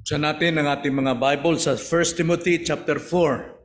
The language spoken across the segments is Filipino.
Buksan natin ang ating mga Bible sa 1 Timothy chapter 4.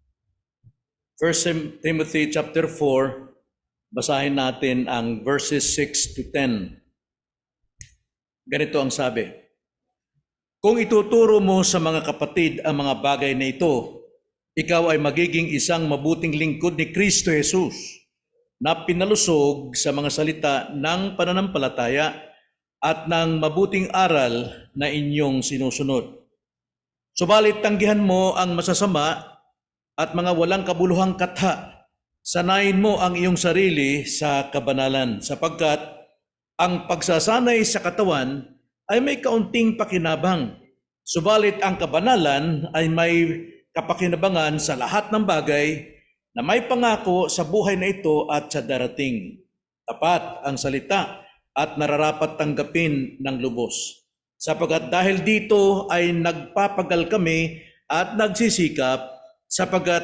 1 Timothy chapter 4, basahin natin ang verses 6 to 10. Ganito ang sabi: Kung ituturo mo sa mga kapatid ang mga bagay na ito, ikaw ay magiging isang mabuting lingkod ni Kristo Jesus na pinalusog sa mga salita ng pananampalataya at ng mabuting aral na inyong sinusunod. Subalit tanggihan mo ang masasama at mga walang kabuluhang katha. Sanayin mo ang iyong sarili sa kabanalan, sapagkat ang pagsasanay sa katawan ay may kaunting pakinabang. Subalit ang kabanalan ay may kapakinabangan sa lahat ng bagay na may pangako sa buhay na ito at sa darating. Tapat ang salita at nararapat tanggapin ng lubos. Sapagkat dahil dito ay nagpapagal kami at nagsisikap, sapagkat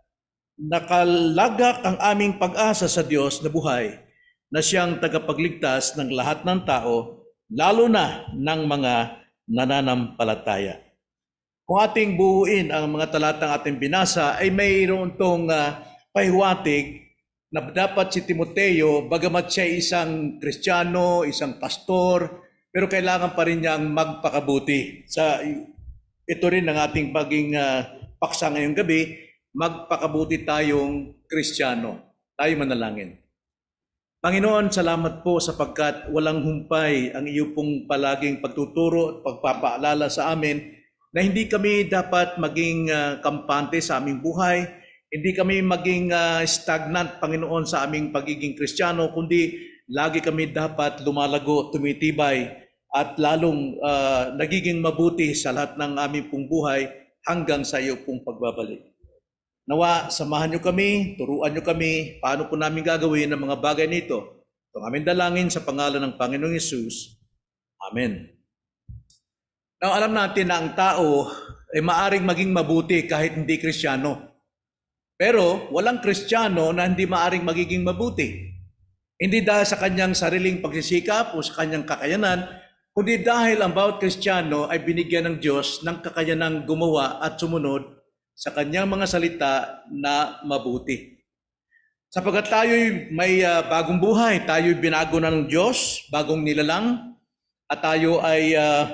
nakalagak ang aming pag-asa sa Diyos na buhay, na siyang tagapagligtas ng lahat ng tao, lalo na ng mga nananampalataya. Kung ating buuin ang mga talatang ating binasa, ay mayroon itong pahiwatig na dapat si Timoteo, bagamat siya isang Kristiyano, isang pastor, pero kailangan pa rin niyang magpakabuti. Ito rin ang ating paging paksa ngayong gabi, magpakabuti tayong Kristiyano. Tayo manalangin. Panginoon, salamat po sapagkat walang humpay ang iyo pong palaging pagtuturo at pagpapaalala sa amin na hindi kami dapat maging kampante sa aming buhay. Hindi kami maging stagnant, Panginoon, sa aming pagiging Kristiyano, kundi lagi kami dapat lumalago, tumitibay, at lalong nagiging mabuti sa lahat ng aming pong buhay hanggang sa iyo pong pagbabalik. Nawa, samahan niyo kami, turuan niyo kami, paano po namin gagawin ang mga bagay nito. Ito ang aming dalangin sa pangalan ng Panginoong Hesus. Amen. Now, alam natin na ang tao ay maaring maging mabuti kahit hindi Kristiyano. Pero walang Kristiyano na hindi maaring magiging mabuti. Hindi dahil sa kanyang sariling pagsisikap o sa kanyang kakayanan, kundi dahil ang bawat Kristiyano ay binigyan ng Diyos ng kakayanang gumawa at sumunod sa kanyang mga salita na mabuti. Sapagkat tayo'y may bagong buhay, tayo'y binago na ng Diyos, bagong nilalang, at tayo ay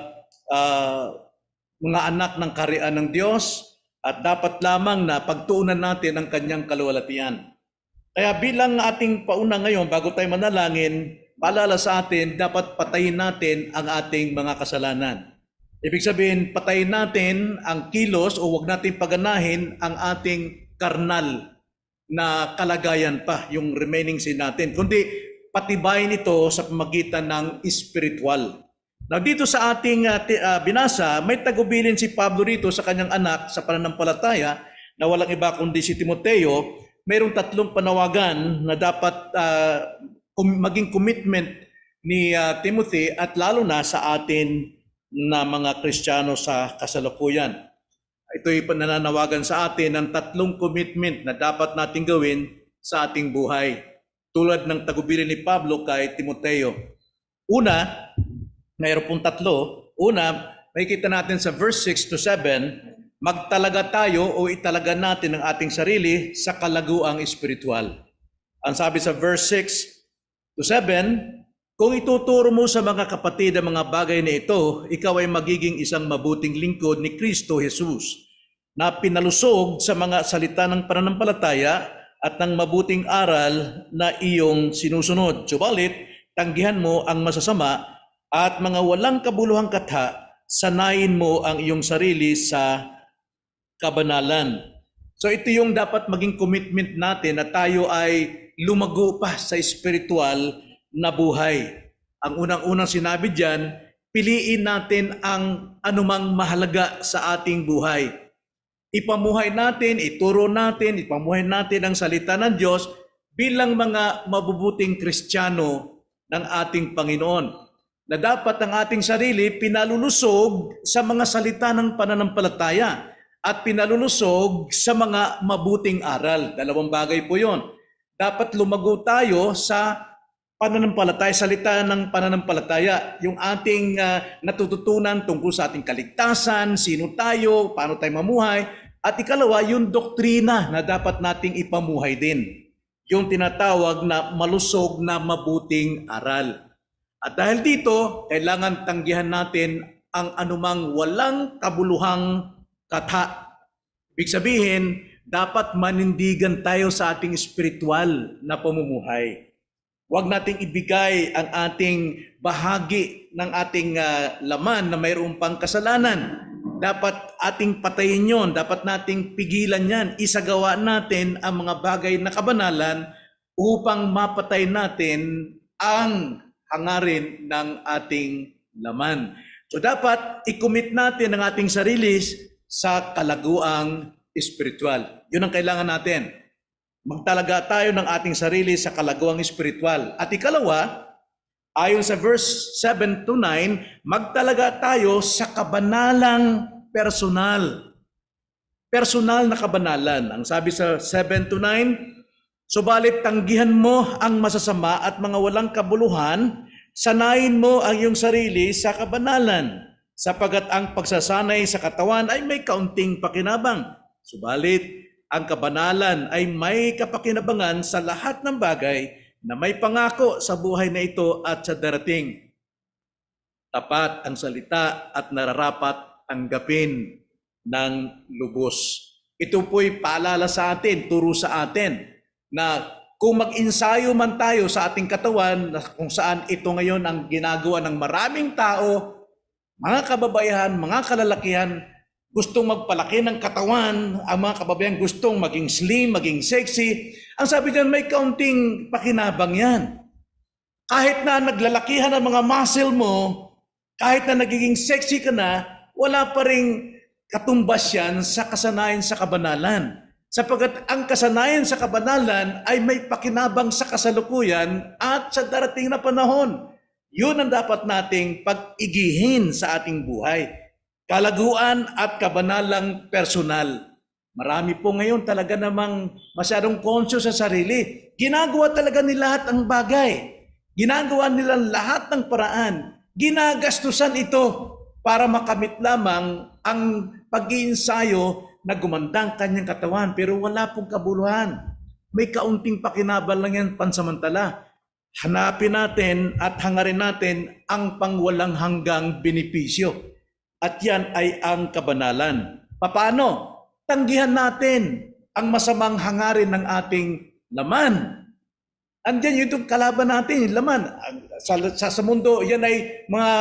mga anak ng kaharian ng Diyos, at dapat lamang na pagtuunan natin ang kanyang kaluwalhatian. Kaya bilang ating pauna ngayon, bago tayo manalangin, paalala sa atin, dapat patayin natin ang ating mga kasalanan. Ibig sabihin, patayin natin ang kilos o huwag natin paganahin ang ating karnal na kalagayan pa, yung remaining sin natin. Kundi patibayin ito sa pamagitan ng spiritual. Now dito sa ating binasa, may tagubilin si Pablo rito sa kanyang anak sa pananampalataya na walang iba kundi si Timoteo. Mayroong tatlong panawagan na dapat maging commitment ni Timothy at lalo na sa atin na mga Kristiyano sa kasalukuyan. Ito'y pananawagan sa atin ng tatlong commitment na dapat nating gawin sa ating buhay. Tulad ng tagubilin ni Pablo kay Timoteo. Una, mayroon pong tatlo. Una, makikita natin sa verse 6 to 7, magtalaga tayo o italaga natin ang ating sarili sa kalaguang espiritual. Ang sabi sa verse 6 to 7, kung ituturo mo sa mga kapatid ang mga bagay na ito, ikaw ay magiging isang mabuting lingkod ni Kristo Jesus na pinalusog sa mga salita ng pananampalataya at ng mabuting aral na iyong sinusunod. Subalit, tanggihan mo ang masasama at mga walang kabuluhang katha, sanayin mo ang iyong sarili sa kabanalan. So ito yung dapat maging commitment natin na tayo ay lumago pa sa spiritual na buhay. Ang unang-unang sinabi diyan, piliin natin ang anumang mahalaga sa ating buhay. Ipamuhay natin, ituro natin, ipamuhay natin ang salita ng Diyos bilang mga mabubuting Kristiyano ng ating Panginoon. Na dapat ang ating sarili pinalulusog sa mga salita ng pananampalataya at pinalulusog sa mga mabuting aral. Dalawang bagay po yon. Dapat lumago tayo sa pananampalataya, salita ng pananampalataya, yung ating natututunan tungkol sa ating kaligtasan, sino tayo, paano tayo mamuhay, at ikalawa, yung doktrina na dapat nating ipamuhay din, yung tinatawag na malusog na mabuting aral. At dahil dito, kailangan tanggihan natin ang anumang walang kabuluhang kata. Ibig sabihin, dapat manindigan tayo sa ating spiritual na pamumuhay. Huwag nating ibigay ang ating bahagi ng ating laman na mayroong pang kasalanan. Dapat ating patayin yon, dapat nating pigilan yan. Isagawa natin ang mga bagay na kabanalan upang mapatay natin ang hangarin ng ating laman. So dapat i-commit natin ang ating sarili sa kalaguang espiritual. Yun ang kailangan natin. Magtalaga tayo ng ating sarili sa kalaguang espiritual. At ikalawa, ayon sa verse 7 to 9, magtalaga tayo sa kabanalang personal. Personal na kabanalan. Ang sabi sa 7 to 9, subalit tanggihan mo ang masasama at mga walang kabuluhan, sanayin mo ang iyong sarili sa kabanalan, sapagat ang pagsasanay sa katawan ay may kaunting pakinabang. Subalit, ang kabanalan ay may kapakinabangan sa lahat ng bagay na may pangako sa buhay na ito at sa darating. Tapat ang salita at nararapat tanggapin ng lubos. Ito po'y paalala sa atin, turo sa atin, na kung mag-insayo man tayo sa ating katawan, kung saan ito ngayon ang ginagawa ng maraming tao, mga kababaihan, mga kalalakihan, gustong magpalaki ng katawan, ang mga kababayan gustong maging slim, maging sexy. Ang sabi diyan, may kaunting pakinabang yan. Kahit na naglalakihan ang mga muscle mo, kahit na nagiging sexy ka na, wala pa ring katumbas yan sa kasanayan sa kabanalan. Sapagat ang kasanayan sa kabanalan ay may pakinabang sa kasalukuyan at sa darating na panahon. Yun ang dapat nating pag-igihin sa ating buhay. Kalaguan at kabanalang personal. Marami po ngayon talaga namang masyadong conscious sa sarili. Ginagawa talaga nila lahat ang bagay. Ginagawa nila lahat ng paraan. Ginagastusan ito para makamit lamang ang pag-iinsayo na gumanda ang kanyang katawan. Pero wala pong kabuluhan. May kaunting pakinabang lang yan pansamantala. Hanapin natin at hangarin natin ang pangwalang hanggang benepisyo. At yan ay ang kabanalan. Paano? Tanggihan natin ang masamang hangarin ng ating laman. Andiyan yung kalaban natin, yung laman. Sa mundo, yan ay mga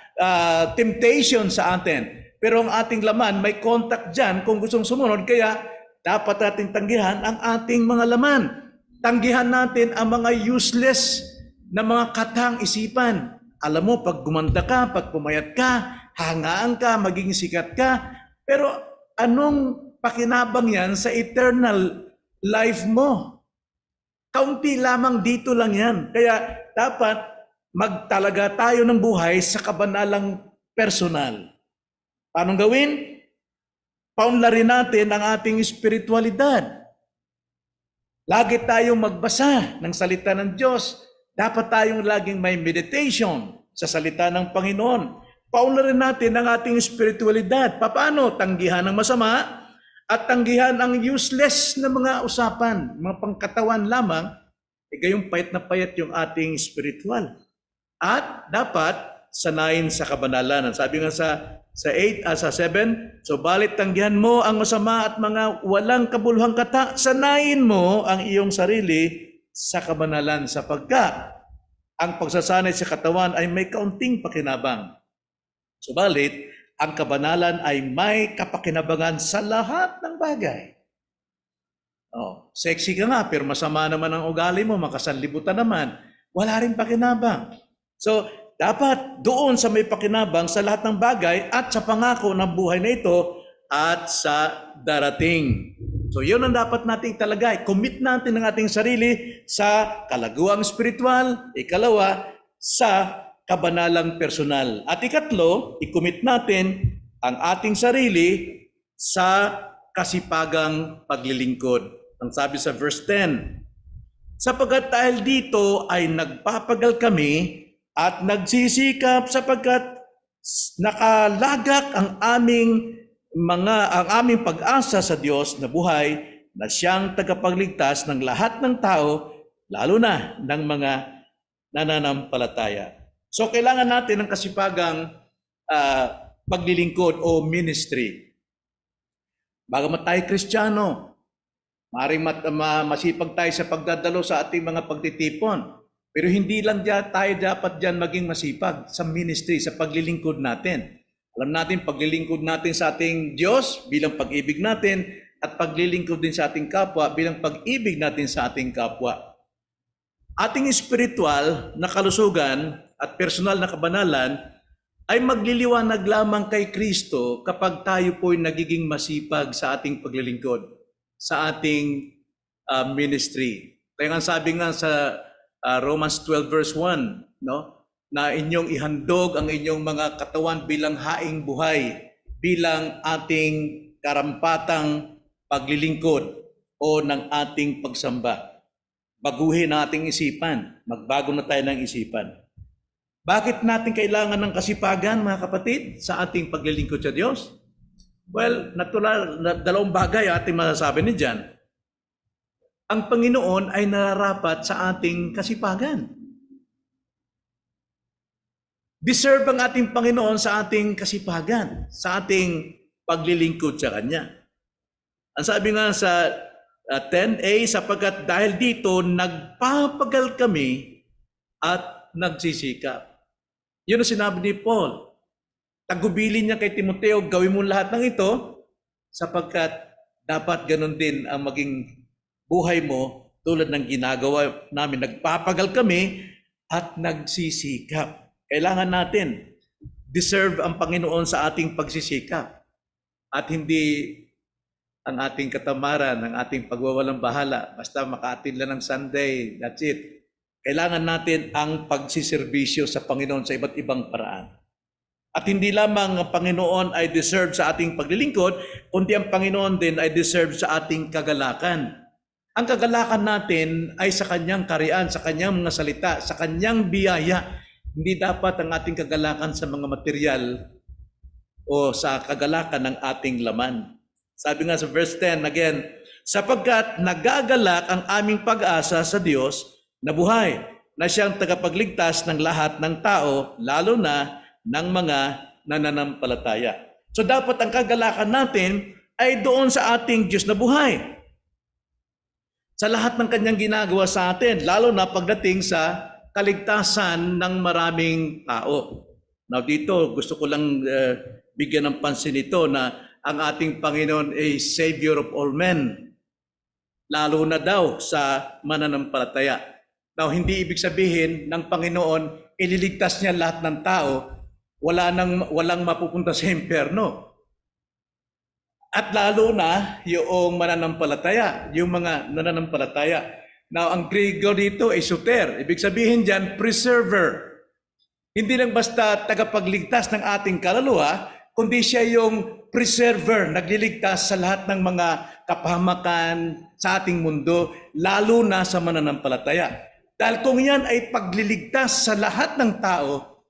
temptation sa atin. Pero ang ating laman, may contact dyan kung gustong sumunod. Kaya dapat natin tanggihan ang ating mga laman. Tanggihan natin ang mga useless na mga katang isipan. Alam mo, pag gumanda ka, pag pumayat ka, hangaan ka, maging sikat ka. Pero anong pakinabang yan sa eternal life mo? Kaunti lamang dito lang yan. Kaya dapat magtalaga tayo ng buhay sa kabanalang personal. Paano gawin? Paunlarin natin ang ating espiritualidad. Lagi tayong magbasa ng salita ng Diyos. Dapat tayong laging may meditation sa salita ng Panginoon. Paunlarin natin ang ating espiritualidad. Paano? Tanggihan ang masama at tanggihan ang useless na mga usapan, mga pangkatawan lamang, gayong payat na payat yung ating spiritual. At dapat sanayin sa kabanalan. Sabi nga sa 7, subalit tanggihan mo ang masama at mga walang kabuluhang kata, sanayin mo ang iyong sarili sa kabanalan sapagkat ang pagsasanay sa katawan ay may kaunting pakinabang. Subalit, ang kabanalan ay may kapakinabangan sa lahat ng bagay. Sexy ka nga, pero masama naman ang ugali mo, makasanlibutan naman. Wala rin pakinabang. So, dapat doon sa may pakinabang sa lahat ng bagay at sa pangako ng buhay na ito at sa darating. So, yun ang dapat nating talagay. Commit natin ang ating sarili sa kalaguang spiritual. Ikalawa, sa kabanalang personal. At ikatlo, i-commit natin ang ating sarili sa kasipagang paglilingkod. Ang sabi sa verse 10, Sapagkat dahil dito ay nagpapagal kami at nagsisikap sapagkat nakalagak ang aming pag-asa sa Diyos na buhay na siyang tagapagligtas ng lahat ng tao, lalo na ng mga nananampalataya. So kailangan natin ng kasipagang paglilingkod o ministry. Bagamat tayo Kristiyano, maaaring masipag tayo sa pagdadalo sa ating mga pagtitipon. Pero hindi lang tayo dapat dyan maging masipag sa ministry, sa paglilingkod natin. Alam natin, paglilingkod natin sa ating Diyos bilang pag-ibig natin at paglilingkod din sa ating kapwa bilang pag-ibig natin sa ating kapwa. Ating espiritual na kalusugan at personal na kabanalan ay magliliwanag lamang kay Kristo kapag tayo po'y nagiging masipag sa ating paglilingkod, sa ating ministry. Kaya nga sabi nga sa Romans 12 verse 1, no? Na inyong ihandog ang inyong mga katawan bilang haing buhay, bilang ating karampatang paglilingkod o ng ating pagsamba. Baguhin ang ating isipan, magbago na tayo ng isipan. Bakit natin kailangan ng kasipagan, mga kapatid, sa ating paglilingkod sa Diyos? Well, natural, dalawang bagay ating masasabi ni John. Ang Panginoon ay nararapat sa ating kasipagan. Deserve ang ating Panginoon sa ating kasipagan, sa ating paglilingkod sa Kanya. Ang sabi nga sa 10a, sapagkat dahil dito nagpapagal kami at nagsisikap. Yun ang sinabi ni Paul. Tagubilin niya kay Timoteo, gawin mo lahat ng ito sapagkat dapat ganun din ang maging buhay mo tulad ng ginagawa namin. Nagpapagal kami at nagsisikap. Kailangan natin deserve ang Panginoon sa ating pagsisikap at hindi ang ating katamaran, ang ating pagwawalang bahala. Basta makaatin lang ng Sunday, that's it. Kailangan natin ang pagsiservisyo sa Panginoon sa iba't ibang paraan. At hindi lamang ang Panginoon ay deserve sa ating paglilingkod, kundi ang Panginoon din ay deserve sa ating kagalakan. Ang kagalakan natin ay sa Kanyang karian, sa Kanyang mga salita, sa Kanyang biyaya. Hindi dapat ang ating kagalakan sa mga material o sa kagalakan ng ating laman. Sabi nga sa verse 10 again, sapagkat nagagalak ang aming pag-asa sa Diyos na buhay, na siyang tagapagligtas ng lahat ng tao, lalo na ng mga nananampalataya. So dapat ang kagalakan natin ay doon sa ating Diyos na buhay. Sa lahat ng Kanyang ginagawa sa atin, lalo na pagdating sa kaligtasan ng maraming tao. Now dito, gusto ko lang bigyan ng pansin ito na ang ating Panginoon ay Savior of all men, lalo na daw sa mananampalataya. Now, hindi ibig sabihin ng Panginoon, ililigtas niya lahat ng tao, walang mapupunta sa impyerno. At lalo na yung mananampalataya, yung mga nananampalataya. Now, ang Griego dito ay soter. Ibig sabihin dyan, preserver. Hindi lang basta tagapagligtas ng ating kaluluwa, kundi siya yung preserver, nagliligtas sa lahat ng mga kapahamakan sa ating mundo, lalo na sa mananampalataya. Dahil kung yan ay pagliligtas sa lahat ng tao,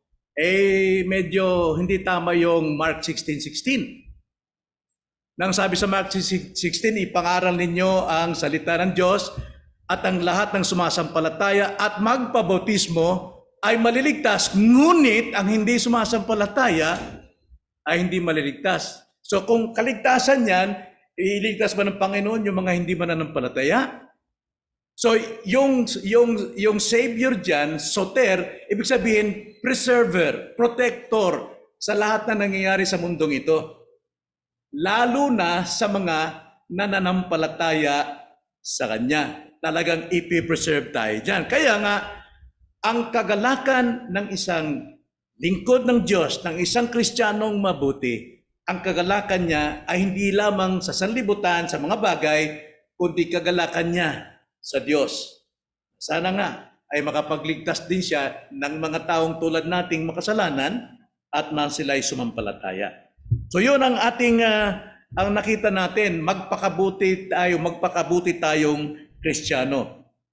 medyo hindi tama yung Mark 16:16. Nang sabi sa Mark 16, ipangaral ninyo ang salita ng Diyos at ang lahat ng sumasampalataya at magpabautismo ay maliligtas, ngunit ang hindi sumasampalataya ay hindi maliligtas. So kung kaligtasan yan, iligtas ba ng Panginoon yung mga hindi mananampalataya? So yung Savior dyan, soter, ibig sabihin preserver, protector sa lahat na nangyayari sa mundong ito. Lalo na sa mga nananampalataya sa Kanya. Talagang ipipreserve tayo dyan. Kaya nga, ang kagalakan ng isang lingkod ng Diyos, ng isang Kristiyanong mabuti, ang kagalakan niya ay hindi lamang sa sanlibutan, sa mga bagay, kundi kagalakan niya sa Diyos. Sana nga ay makapagligtas din siya ng mga taong tulad nating makasalanan at na sila ay sumampalataya. So yun ang ating ang nakita natin, magpakabuti tayong Kristiyano.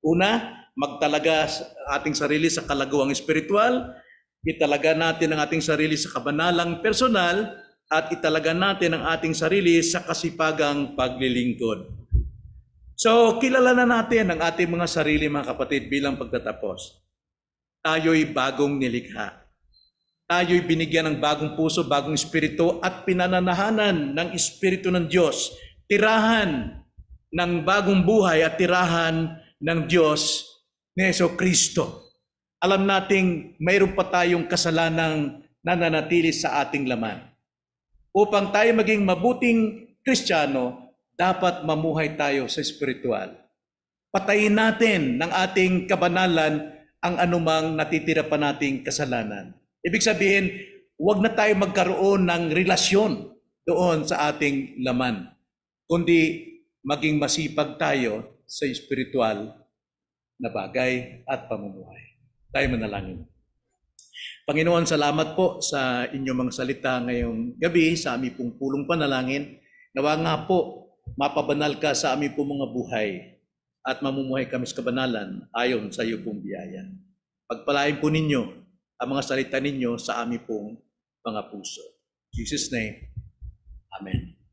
Una, magtalaga ating sarili sa kalaguang espiritual, italaga natin ang ating sarili sa kabanalang personal, at italaga natin ang ating sarili sa kasipagang paglilingkod. So, kilala na natin ang ating mga sarili, mga kapatid, bilang pagtatapos. Tayo'y bagong nilikha. Tayo'y binigyan ng bagong puso, bagong espiritu, at pinananahanan ng espiritu ng Diyos. Tirahan ng bagong buhay at tirahan ng Diyos ni Jesucristo. Alam nating mayroon pa tayong kasalanang nananatili sa ating laman. Upang tayo maging mabuting Kristiyano, dapat mamuhay tayo sa espiritual. Patayin natin ng ating kabanalan ang anumang natitira pa nating kasalanan. Ibig sabihin, huwag na tayo magkaroon ng relasyon doon sa ating laman, kundi maging masipag tayo sa espiritual na bagay at pamumuhay. Tayo manalangin. Panginoon, salamat po sa inyong mga salita ngayong gabi sa aming pong pulong panalangin. Nawa nga po, mapabanal ka sa aming pong mga buhay at mamumuhay kami sa kabanalan ayon sa iyo pong biyaya. Pagpalain po ninyo ang mga salita ninyo sa aming pong mga puso. In Jesus' name, Amen.